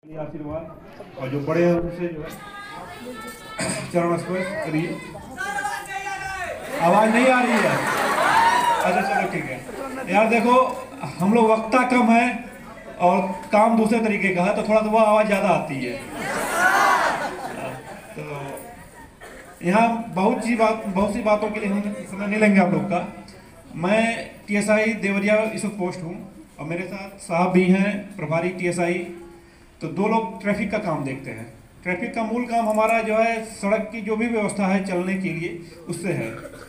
आशीर्वाद और जो बड़े हैं उनसे जो है चरण स्पर्श करिए। आवाज नहीं आ रही है? अच्छा चलो ठीक है यार। देखो हम लोग वक्ता कम है और काम दूसरे तरीके का है तो थोड़ा तो वो आवाज़ ज़्यादा आती है। तो यहाँ बहुत सी बातों के लिए हम समय नहीं लेंगे आप लोग का। मैं टीएसआई देवरिया इस वक्त पोस्ट हूँ और मेरे साथ साहब भी हैं प्रभारी टीएसआई। तो दो लोग ट्रैफिक का काम देखते हैं। ट्रैफिक का मूल काम हमारा जो है सड़क की जो भी व्यवस्था है चलने के लिए उससे है।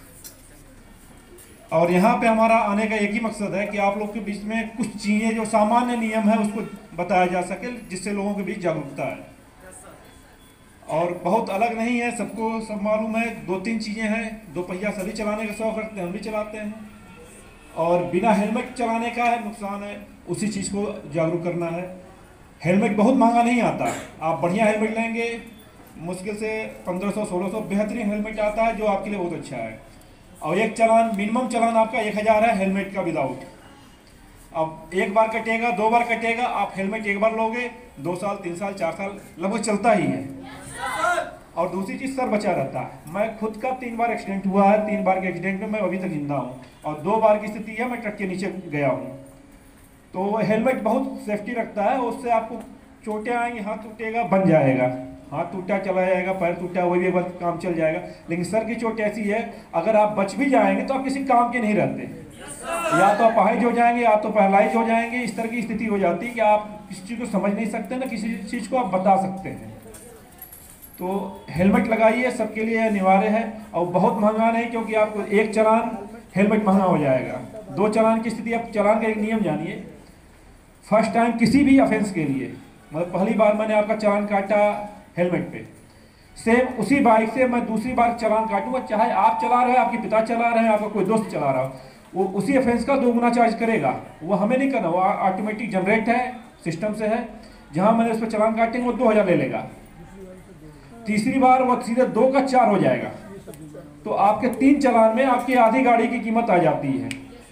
और यहाँ पे हमारा आने का एक ही मकसद है कि आप लोग के बीच में कुछ चीज़ें जो सामान्य नियम है उसको बताया जा सके जिससे लोगों के बीच जागरूकता है। और बहुत अलग नहीं है, सबको सब मालूम है। दो तीन चीज़ें हैं। दो पहिया सभी चलाने का शौक रखते हैं, हम भी चलाते हैं। और बिना हेलमेट चलाने का है नुकसान है, उसी चीज़ को जागरूक करना है। हेलमेट बहुत महंगा नहीं आता। आप बढ़िया हेलमेट लेंगे मुश्किल से 1500-1600 बेहतरीन हेलमेट आता है जो आपके लिए बहुत अच्छा है। और एक चालान मिनिमम चालान आपका 1000 है हेलमेट का विदाउट। अब एक बार कटेगा, दो बार कटेगा, आप हेलमेट एक बार लोगे 2 साल 3 साल 4 साल लगभग चलता ही है। और दूसरी चीज़ सर बचा रहता है। मैं खुद का 3 बार एक्सीडेंट हुआ है। 3 बार के एक्सीडेंट में मैं अभी तक जिंदा हूँ और 2 बार की स्थिति है मैं ट्रक के नीचे गया हूँ। तो हेलमेट बहुत सेफ्टी रखता है। उससे आपको चोटें आएंगी, हाथ टूटेगा बन जाएगा, हाथ टूटा चला जाएगा, पैर टूटा वही भी एक बार काम चल जाएगा। लेकिन सर की चोट ऐसी है अगर आप बच भी जाएंगे तो आप किसी काम के नहीं रहते। या तो आप अपाहिज हो जाएंगे या तो पैरालाइज हो जाएंगे। इस तरह की स्थिति हो जाती है कि आप किसी चीज़ को समझ नहीं सकते ना किसी चीज़ को आप बता सकते हैं। तो हेलमेट लगाइए, सबके लिए अनिवार्य है। और बहुत महंगा नहीं क्योंकि आपको एक चालान हेलमेट महंगा हो जाएगा। 2 चालान की स्थिति। आप चालान का एक नियम जानिए। फर्स्ट टाइम किसी भी ऑफेंस के लिए मतलब पहली बार मैंने आपका चालान काटा हेलमेट पे, सेम उसी बाइक से मैं दूसरी बार चालान काटूंगा। चाहे आप चला रहे हैं, आपके पिता चला रहे हैं, आपका कोई दोस्त चला रहा हो, वो उसी ऑफेंस का 2 गुना चार्ज करेगा। वो हमें नहीं करना, वो ऑटोमेटिक जनरेट है, सिस्टम से है। जहां मैंने उस पर चालान काटेंगे वो 2000 ले लेगा। तीसरी बार वो सीधे 2 का 4 हो जाएगा। तो आपके 3 चालान में आपकी आधी गाड़ी की कीमत आ जाती है।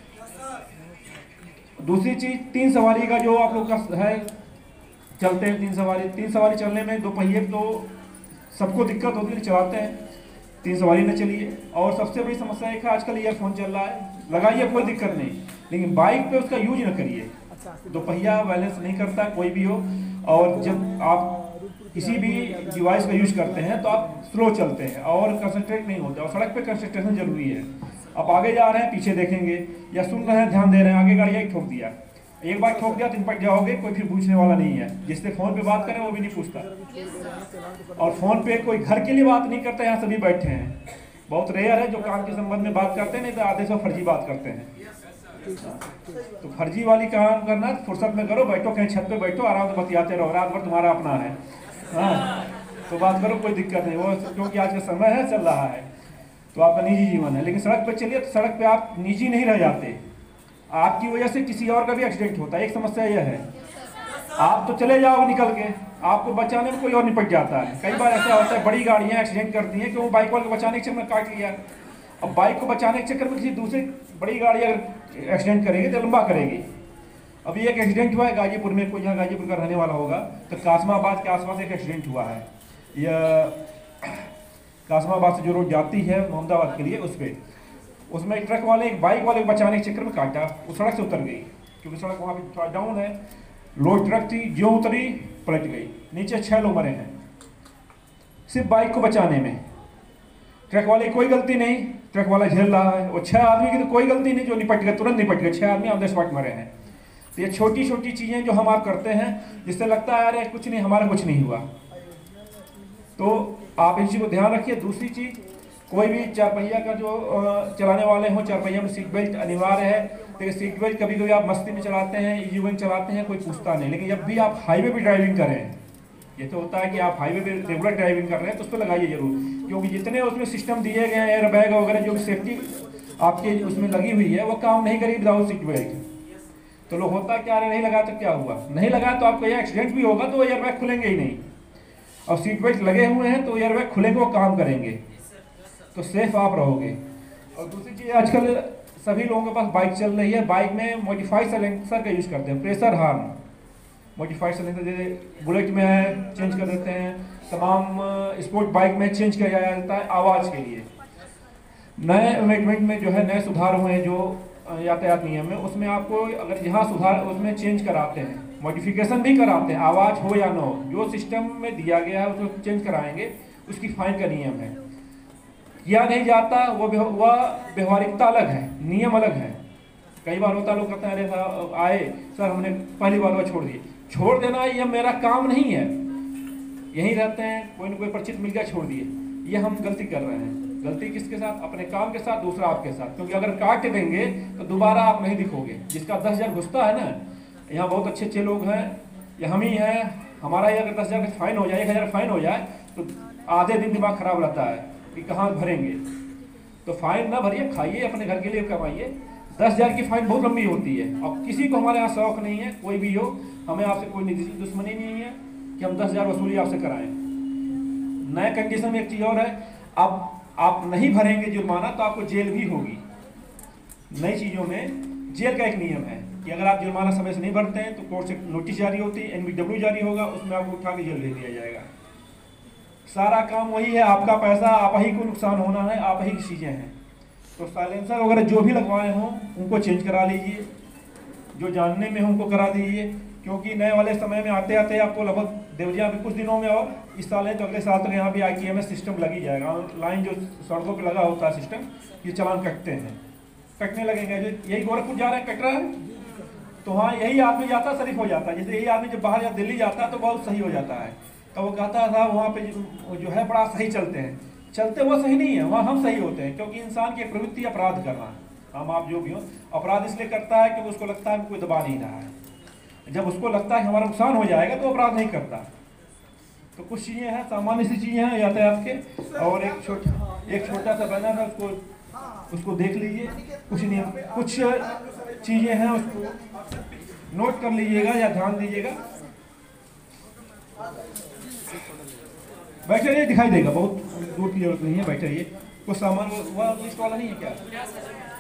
दूसरी चीज 3 सवारी का जो आप लोग का है चलते हैं 3 सवारी चलने में 2 पहिए तो सबको दिक्कत होती है, चलाते हैं 3 सवारी न चलिए। और सबसे बड़ी समस्या एक है आजकल ईयरफोन चल रहा है, लगाइए कोई दिक्कत नहीं, लेकिन बाइक पे उसका यूज न करिए। 2 पहिया बैलेंस नहीं करता कोई भी हो। और जब आप किसी भी डिवाइस का यूज करते हैं तो आप स्लो चलते हैं और कंसंट्रेट नहीं होते। और सड़क पे कंसंट्रेशन जरूरी है। आप आगे जा रहे हैं पीछे देखेंगे या सुन रहे हैं ध्यान दे रहे हैं, आगे गाड़ी एक ठोक दिया, एक बार ठोक दिया तो निपट जाओगे, कोई फिर पूछने वाला नहीं है। जिससे फोन पे बात करें वो भी नहीं पूछता। और फोन पे कोई घर के लिए बात नहीं करता। यहाँ सभी बैठे हैं, बहुत रेयर है जो काम के संबंध में बात करते हैं, नहीं तो आधे सब फर्जी बात करते हैं। तो फर्जी वाली काम करना फुर्सत में करो, बैठो कहीं छत पे बैठो, आराम से बतियाते रहो, रात भर तुम्हारा अपना है। हाँ तो बात करो, कोई दिक्कत नहीं। वो क्योंकि आज का समय है चल रहा है तो आपका निजी जीवन है। लेकिन सड़क पे चलिए तो सड़क पे आप निजी नहीं रह जाते, आपकी वजह से किसी और का भी एक्सीडेंट होता है। एक समस्या यह है आप तो चले जाओ निकल के, आपको बचाने में कोई और निपट जाता है। कई बार ऐसा होता है बड़ी गाड़ियां एक्सीडेंट करती हैं कि वो बाइक वाले को बचाने के चक्कर में काट लिया। अब बाइक को बचाने के चक्कर में किसी दूसरी बड़ी गाड़ी अगर एक्सीडेंट करेगी तो लंबा करेगी। अभी एक एक्सीडेंट हुआ है गाजीपुर में, कोई यहाँ गाजीपुर का रहने वाला होगा तो कासमाबाद के आसपास एक एक्सीडेंट हुआ है। यह कासमाबाद से जो रोड जाती है मोहम्मदाबाद के लिए उस पर, उसमें एक ट्रक वाले एक बाइक वाले को बचाने के चक्कर में काटा, वो सड़क से उतर गई क्योंकि सड़क वहाँ पे थोड़ा डाउन है। लोड ट्रक थी, जो उतरी पलट गई, नीचे 6 लोग मरे हैं सिर्फ बाइक को बचाने में। ट्रक वाले की कोई गलती नहीं, ट्रक वाला झेल रहा है। और 6 आदमी की तो कोई गलती नहीं, जो निपट गए, तुरंत निपट गए। 6 आदमी ऑन द स्पॉट मरे हैं। तो ये छोटी छोटी चीज़ें जो हम आप करते हैं जिससे लगता है अरे कुछ नहीं, हमारा कुछ नहीं हुआ, तो आप इन चीज़ को ध्यान रखिए। दूसरी चीज़, कोई भी 4 पहिया का जो चलाने वाले हों, 4 पहिया में सीट बेल्ट अनिवार्य है। देखिए सीट बेल्ट कभी कभी आप मस्ती में चलाते हैं, इजी गोइंग चलाते हैं, कोई पूछता नहीं। लेकिन जब भी आप हाईवे पे ड्राइविंग करें, ये तो होता है कि आप हाईवे पे रेगुलर ड्राइविंग कर रहे हैं तो उस पर लगाइए जरूर, क्योंकि जितने उसमें सिस्टम दिए गए हैं एयर बैग वगैरह जो सेफ्टी आपके उसमें लगी हुई है वो काम नहीं करेगी विदाउट सीट बेल्ट। तो लोग होता क्या नहीं लगाया तो क्या हुआ, नहीं लगाया तो आपको यह एक्सीडेंट भी होगा तो एयर बैग खुलेंगे ही नहीं। और सीट बेल्ट लगे हुए हैं तो एयर बैग खुलेंगे, वो काम करेंगे, तो सेफ आप रहोगे। और दूसरी चीज़, आजकल सभी लोगों के पास बाइक चल रही है, बाइक में मॉडिफाइड साइलेंसर का यूज़ करते हैं, प्रेशर हार्न। मॉडिफाइड सिलेंसर जैसे बुलेट में है चेंज कर देते हैं, तमाम स्पोर्ट बाइक में चेंज किया जाता है आवाज़ के लिए। नए अमेंडमेंट में जो है नए सुधार हुए हैं जो यातायात नियम में, उसमें आपको अगर यहाँ सुधार उसमें चेंज कराते हैं, मॉडिफिकेशन भी कराते हैं, आवाज़ हो या न हो, जो सिस्टम में दिया गया है उसको चेंज कराएंगे, उसकी फाइन का नियम है। किया नहीं जाता वह व्यवहारिकता अलग है, नियम अलग है। कई बार होता लोग कहते हैं अरे आए सर हमने पहली बार वह छोड़ दिए, छोड़ देना ये मेरा काम नहीं है। यहीं रहते हैं, कोई न कोई परिचित मिल गया छोड़ दिए, ये हम गलती कर रहे हैं। गलती किसके साथ? अपने काम के साथ, दूसरा आपके साथ। क्योंकि अगर काट देंगे तो दोबारा आप नहीं दिखोगे। जिसका 10,000 घुसता है ना, यहाँ बहुत अच्छे अच्छे लोग हैं, ये हम ही हैं, हमारा ही अगर 10,000 का फाइन हो जाए, 1,000 फाइन हो जाए तो आधे दिन दिमाग खराब रहता है कि कहाँ भरेंगे। तो फाइन ना भरिए, खाइए, अपने घर के लिए कमाइए। 10,000 की फाइन बहुत लंबी होती है। अब किसी को हमारे यहाँ शौक नहीं है, कोई भी हो, हमें आपसे कोई निजी दुश्मनी नहीं है कि हम 10,000 वसूली आपसे कराएं। नए कंडीशन में एक चीज़ और है, अब आप नहीं भरेंगे जुर्माना तो आपको जेल भी होगी। नई चीज़ों में जेल का एक नियम है कि अगर आप जुर्माना समय से नहीं भरते हैं तो कोर्ट से नोटिस जारी होती है, NBW जारी होगा, उसमें आपको उठा के जेल भेज दिया जाएगा। सारा काम वही है, आपका पैसा आप ही को नुकसान होना है, आप ही की चीज़ें हैं। तो साइलेंसर वगैरह जो भी लगवाए हों उनको चेंज करा लीजिए, जो जानने में हो उनको करा दीजिए, क्योंकि नए वाले समय में आते आते आपको लगभग देवरिया भी कुछ दिनों में, और इस साल है तो अगले साल तक यहाँ भी ITMS सिस्टम लग ही जाएगा। ऑनलाइन जो सड़कों पे लगा होता है सिस्टम, ये चालान कटते हैं, कटने लगेंगे। यही गोरखपुर जा रहे हैं, कट रहा है, तो हाँ यही आदमी जाता शरीफ हो जाता है। जैसे यही आदमी जब बाहर या दिल्ली जाता है तो बहुत सही हो जाता है। तो वो कहता था वहाँ पे जो है बड़ा सही चलते हैं, चलते वो सही नहीं है, वहाँ हम सही होते हैं। क्योंकि इंसान की प्रवृत्ति अपराध करना, हम आप जो भी हो, अपराध इसलिए करता है कि उसको लगता है कोई दबा नहीं रहा है। जब उसको लगता है कि हमारा नुकसान हो जाएगा तो अपराध नहीं करता। तो कुछ चीज़ें हैं, सामान्य सी चीज़ें हैं यातायात के। और एक छोटा सा बैनर है, उसको देख लीजिए। कुछ चीज़ें हैं, उसको नोट कर लीजिएगा या ध्यान दीजिएगा। बैठे रहिए, दिखाई देगा, बहुत दूर की जरूरत नहीं है, बैठे रहिए। कुछ सामान वो लिस्ट वाला नहीं है क्या?